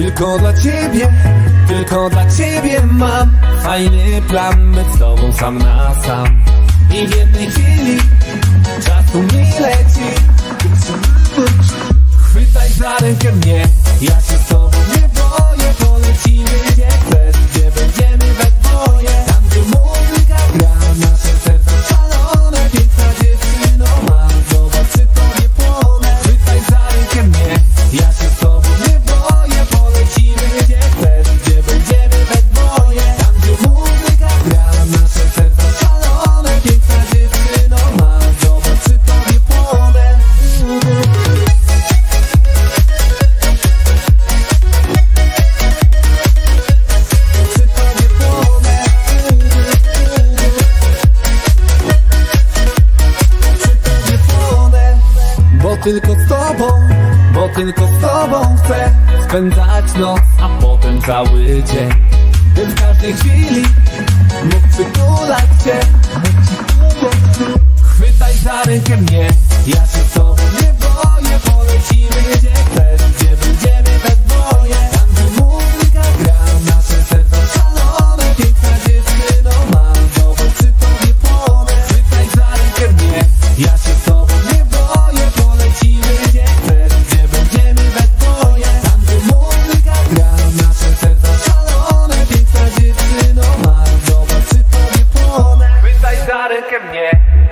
Tylko dla ciebie, tylko dla ciebie mam fajny plan, być z tobą sam na sam. I w jednej chwili czasu mi leci. Chwytaj za rękę mnie, ja się z tobą nie boję. Polecimy gdzie chcesz, gdzie będziemy we dwoje. Tam gdzie muzyka gra, nasze serca szalone. Piękna dziewczyno ma, zobacz czy to nie płonę. Chwytaj za rękę mnie, ja się z tobą nie boję. Polecimy gdzie chcesz, gdzie będziemy we dwoje. Tam gdzie muzyka gra, nasze serca szalone. Piękna dziewczyno ma, zobacz czy to nie płonę. Bo tylko z tobą chcę spędzać noc, a potem cały dzień. Bym w każdej chwili mógł przytulać cię. Chwytaj za rękę mnie, ja się z tobą nie boję. Polecimy gdzie chcesz, gdzie będziemy we dwoje. Tam gdzie muzyka gra, nasze serca szalone. Piękna dziewczyno ma, zobacz czy to nie płonę. Chwytaj za rękę mnie, ja się z tobą nie boję. Polecimy gdzie chcesz, gdzie będziemy we dwoje. Tam gdzie muzyka gra, nasze serca szalone. Piękna dziewczyno ma, zobacz czy to nie płonę. Chwytaj za rękę mnie.